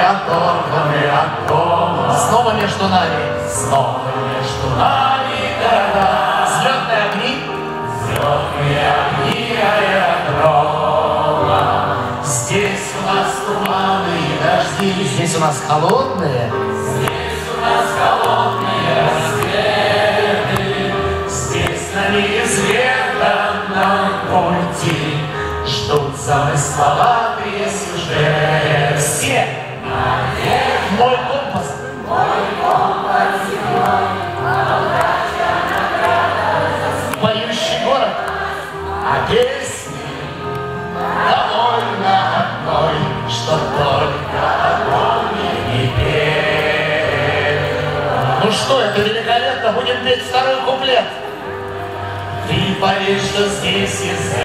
оторваны от дома. Снова между нами города. Взлетные огни аэродрома. Здесь у нас туманы и дожди. Здесь у нас холодные. Рассветы. Здесь на неизведанном пути ждут замысловатые сюжеты. Все! Мой компас! Поющий город, а песни довольно одной, что только огонь не пел. Ну что, это великолепно, будем петь второй куплет. Ты поверь, что здесь есть